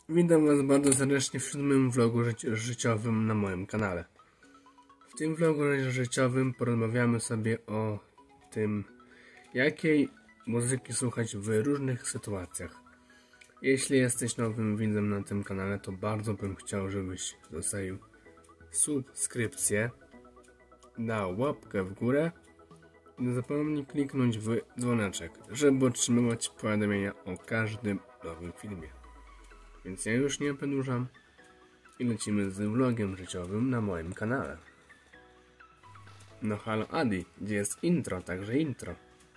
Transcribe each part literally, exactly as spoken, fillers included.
Witam Was bardzo serdecznie w siódmym vlogu życi życiowym na moim kanale. W tym vlogu życiowym porozmawiamy sobie o tym, jakiej muzyki słuchać w różnych sytuacjach. Jeśli jesteś nowym widzem na tym kanale, to bardzo bym chciał, żebyś zostawił subskrypcję, dał łapkę w górę i nie zapomnij kliknąć w dzwoneczek, żeby otrzymywać powiadomienia o każdym nowym filmie. Więc ja już nie przedłużam i lecimy z vlogiem życiowym na moim kanale. No halo Adi, gdzie jest intro, także intro.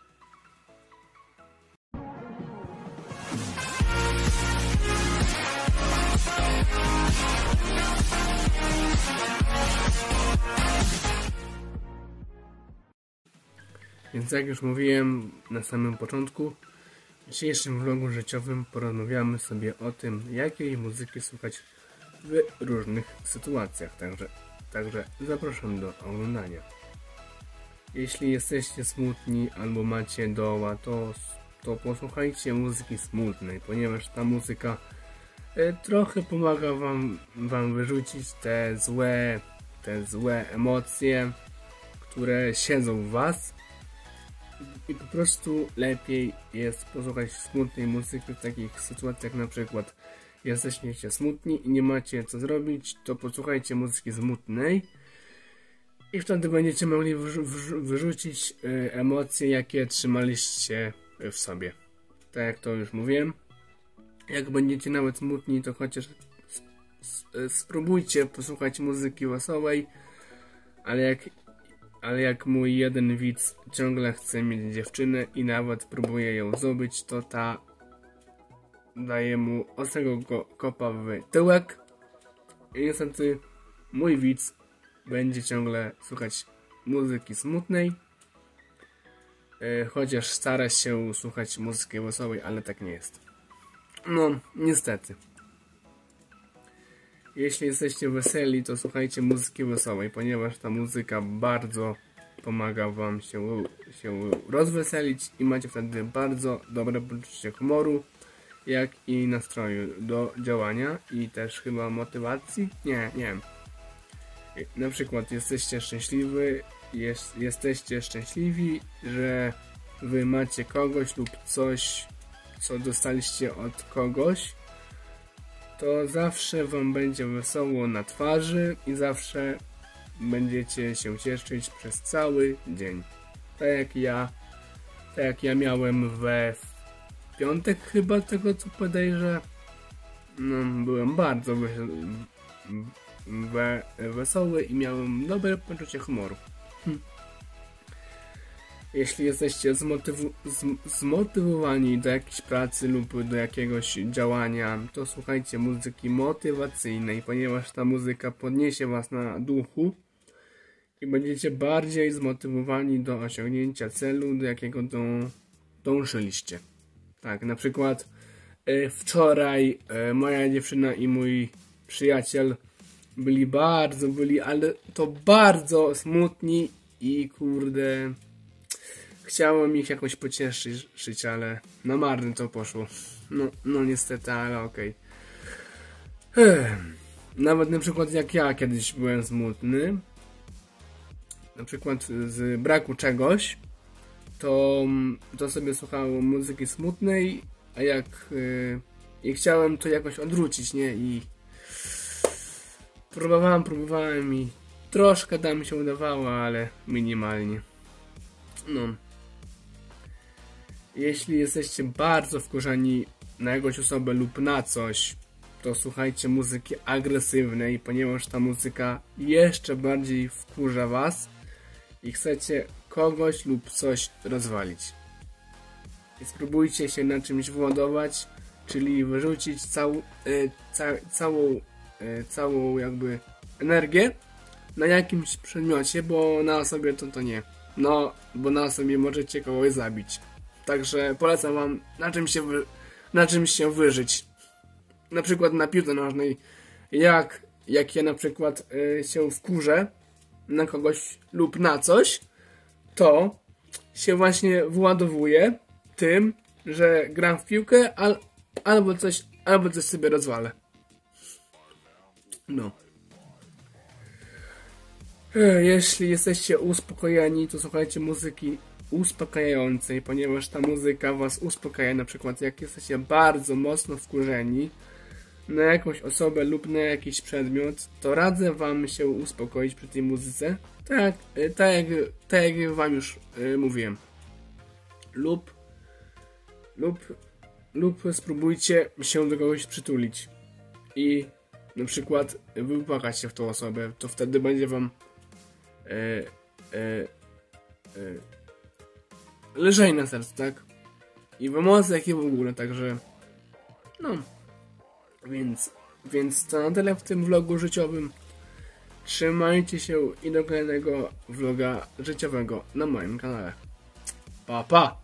Więc jak już mówiłem na samym początku, w dzisiejszym vlogu życiowym porozmawiamy sobie o tym, jakiej muzyki słuchać w różnych sytuacjach, także, także zapraszam do oglądania. Jeśli jesteście smutni albo macie doła, to, to posłuchajcie muzyki smutnej, ponieważ ta muzyka e, trochę pomaga wam, wam wyrzucić te złe, te złe emocje, które siedzą w was. I po prostu lepiej jest posłuchać smutnej muzyki w takich sytuacjach, na przykład jesteście smutni i nie macie co zrobić, to posłuchajcie muzyki smutnej i wtedy będziecie mogli wyrzucić y, emocje, jakie trzymaliście w sobie. Tak jak to już mówiłem, jak będziecie nawet smutni, to chociaż spróbujcie posłuchać muzyki wesołej, ale jak Ale jak mój jeden widz ciągle chce mieć dziewczynę i nawet próbuje ją zdobyć, to ta daje mu ostrego go kopa w tyłek. I niestety mój widz będzie ciągle słuchać muzyki smutnej, yy, chociaż stara się słuchać muzyki wesołej, ale tak nie jest. No, niestety. Jeśli jesteście weseli, to słuchajcie muzyki wesołej, ponieważ ta muzyka bardzo pomaga wam się, się rozweselić i macie wtedy bardzo dobre poczucie humoru, jak i nastroju do działania i też chyba motywacji. Nie, nie wiem. Na przykład jesteście szczęśliwi, jest, jesteście szczęśliwi, że wy macie kogoś lub coś, co dostaliście od kogoś, to zawsze wam będzie wesoło na twarzy i zawsze będziecie się cieszyć przez cały dzień. Tak jak ja, tak jak ja miałem we piątek chyba, tego co podejrzę. No, byłem bardzo we wesoły i miałem dobre poczucie humoru. Hm. Jeśli jesteście zmotywu zmotywowani do jakiejś pracy lub do jakiegoś działania, to słuchajcie muzyki motywacyjnej, ponieważ ta muzyka podniesie was na duchu i będziecie bardziej zmotywowani do osiągnięcia celu, do jakiego dą dążyliście. Tak, na przykład y, wczoraj y, moja dziewczyna i mój przyjaciel byli bardzo, byli, ale to bardzo smutni i kurde... Chciałem ich jakoś pocieszyć, ale na marne to poszło. No, no niestety, ale okej. Okay. Nawet na przykład jak ja kiedyś byłem smutny, na przykład z braku czegoś, to, to sobie słuchałem muzyki smutnej, a jak yy, i chciałem to jakoś odwrócić, nie? I próbowałem, próbowałem i troszkę tam mi się udawało, ale minimalnie. No. Jeśli jesteście bardzo wkurzeni na jakąś osobę lub na coś, to słuchajcie muzyki agresywnej, ponieważ ta muzyka jeszcze bardziej wkurza was i chcecie kogoś lub coś rozwalić. I spróbujcie się na czymś wyładować, czyli wyrzucić całą, y, ca, całą, y, całą jakby energię na jakimś przedmiocie, bo na osobie to to nie. No, bo na sobie możecie kogoś zabić. Także polecam wam na czym się, wy, na czym się wyżyć. Na przykład na piłce nożnej. Jak, jak ja na przykład y, się wkurzę na kogoś lub na coś, to się właśnie wyładowuję tym, że gram w piłkę al, albo, coś, albo coś sobie rozwalę. No. E, Jeśli jesteście uspokojeni, to słuchajcie muzyki uspokajającej, ponieważ ta muzyka was uspokaja, na przykład jak jesteście bardzo mocno wkurzeni na jakąś osobę lub na jakiś przedmiot, to radzę wam się uspokoić przy tej muzyce, tak, tak, jak, tak jak wam już y, mówiłem. Lub, lub, lub spróbujcie się do kogoś przytulić i na przykład wypłakać się w tą osobę, to wtedy będzie wam e, e, e, lżej na sercu, tak? I w emocjach, jak i w ogóle, także no, więc, więc to na tyle w tym vlogu życiowym. Trzymajcie się i do kolejnego vloga życiowego na moim kanale. Pa, pa!